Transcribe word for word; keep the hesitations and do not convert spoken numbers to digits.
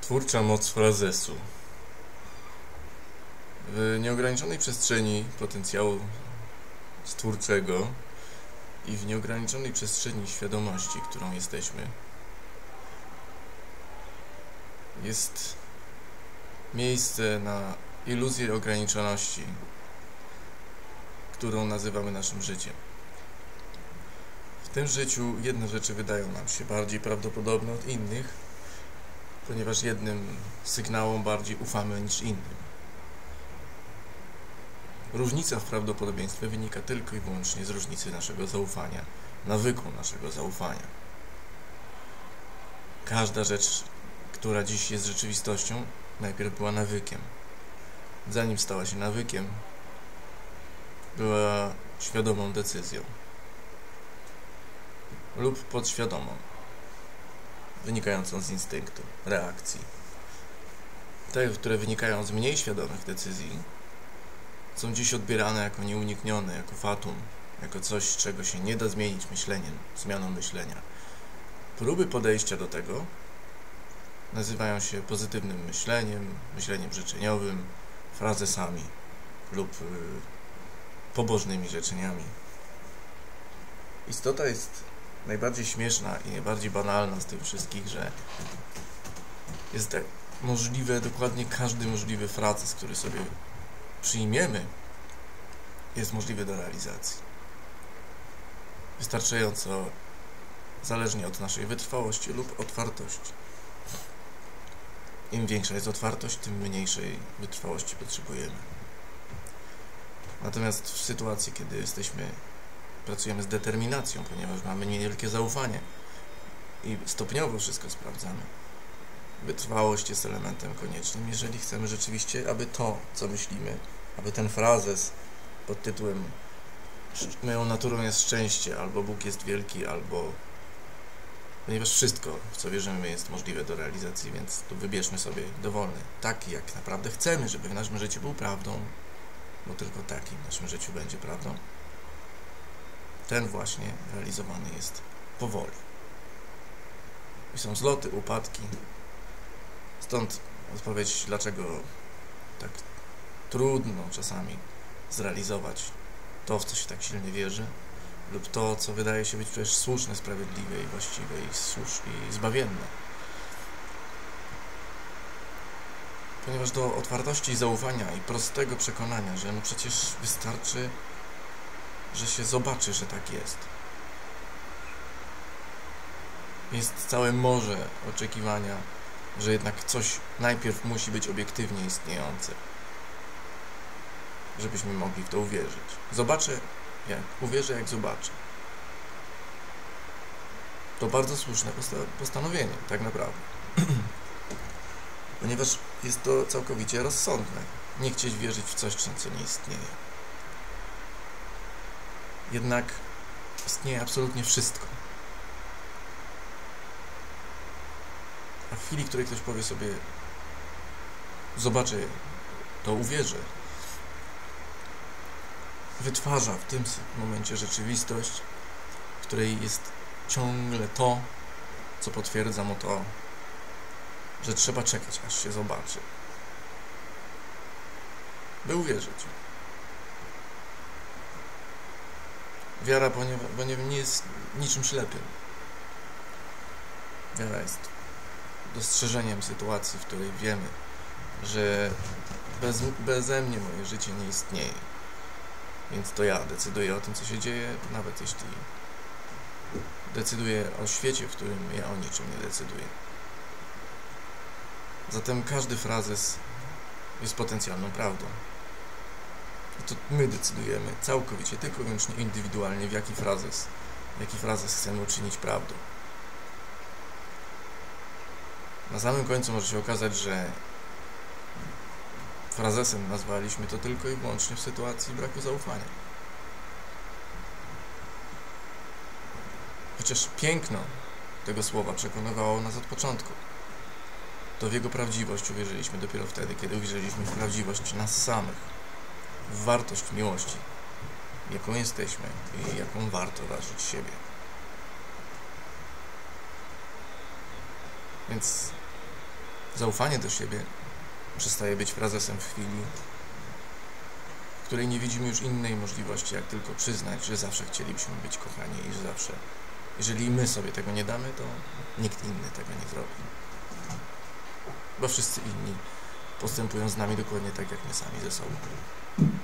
Twórcza moc frazesu. W nieograniczonej przestrzeni potencjału stwórczego i w nieograniczonej przestrzeni świadomości, którą jesteśmy, jest miejsce na iluzję ograniczoności, którą nazywamy naszym życiem. W tym życiu jedne rzeczy wydają nam się bardziej prawdopodobne od innych, ponieważ jednym sygnałom bardziej ufamy niż innym. Różnica w prawdopodobieństwie wynika tylko i wyłącznie z różnicy naszego zaufania, nawyku naszego zaufania. Każda rzecz, która dziś jest rzeczywistością, najpierw była nawykiem. Zanim stała się nawykiem, była świadomą decyzją lub podświadomą, wynikającą z instynktu, reakcji. Te, które wynikają z mniej świadomych decyzji, są dziś odbierane jako nieuniknione, jako fatum, jako coś, czego się nie da zmienić myśleniem, zmianą myślenia. Próby podejścia do tego nazywają się pozytywnym myśleniem, myśleniem życzeniowym, frazesami lub yy, pobożnymi życzeniami. Istota jest najbardziej śmieszna i najbardziej banalna z tych wszystkich, że jest tak możliwe, dokładnie każdy możliwy frazes, który sobie przyjmiemy, jest możliwy do realizacji. Wystarczająco zależnie od naszej wytrwałości lub otwartości. Im większa jest otwartość, tym mniejszej wytrwałości potrzebujemy. Natomiast w sytuacji, kiedy jesteśmy, pracujemy z determinacją, ponieważ mamy niewielkie zaufanie i stopniowo wszystko sprawdzamy, wytrwałość jest elementem koniecznym, jeżeli chcemy rzeczywiście, aby to, co myślimy, aby ten frazes pod tytułem moją naturą jest szczęście, albo Bóg jest wielki, albo... Ponieważ wszystko, w co wierzymy, jest możliwe do realizacji, więc tu wybierzmy sobie dowolny, taki jak naprawdę chcemy, żeby w naszym życiu był prawdą, bo tylko taki w naszym życiu będzie prawdą. Ten właśnie realizowany jest powoli. I są zloty, upadki. Stąd odpowiedź, dlaczego tak trudno czasami zrealizować to, w co się tak silnie wierzy, lub to, co wydaje się być przecież słuszne, sprawiedliwe i właściwe i, słuszne, i zbawienne. Ponieważ do otwartości i zaufania i prostego przekonania, że no przecież wystarczy, że się zobaczy, że tak jest. Jest całe morze oczekiwania, że jednak coś najpierw musi być obiektywnie istniejące, żebyśmy mogli w to uwierzyć. Zobaczę, jak uwierzę, jak zobaczę. To bardzo słuszne postanowienie, tak naprawdę. Ponieważ jest to całkowicie rozsądne. Nie chcieć wierzyć w coś, co nie istnieje. Jednak istnieje absolutnie wszystko. A w chwili, w której ktoś powie sobie zobaczę, to uwierzę, wytwarza w tym momencie rzeczywistość, w której jest ciągle to, co potwierdza mu to, że trzeba czekać, aż się zobaczy, by uwierzyć. Wiara, bo nie, nie jest niczym ślepym. Wiara jest dostrzeżeniem sytuacji, w której wiemy, że bez, beze mnie moje życie nie istnieje. Więc to ja decyduję o tym, co się dzieje, nawet jeśli decyduję o świecie, w którym ja o niczym nie decyduję. Zatem każdy frazes jest potencjalną prawdą. I to my decydujemy całkowicie, tylko i wyłącznie indywidualnie, w jaki frazes, jaki frazes chcemy uczynić prawdą. Na samym końcu może się okazać, że frazesem nazwaliśmy to tylko i wyłącznie w sytuacji braku zaufania. Chociaż piękno tego słowa przekonywało nas od początku. To w jego prawdziwość uwierzyliśmy dopiero wtedy, kiedy uwierzyliśmy w prawdziwość nas samych, w wartość miłości, jaką jesteśmy i jaką warto ważyć siebie. Więc Zaufanie do siebie przestaje być frazesem w chwili, w której nie widzimy już innej możliwości, jak tylko przyznać, że zawsze chcielibyśmy być kochani i że zawsze, jeżeli my sobie tego nie damy, to nikt inny tego nie zrobi. Bo wszyscy inni postępują z nami dokładnie tak, jak my sami ze sobą.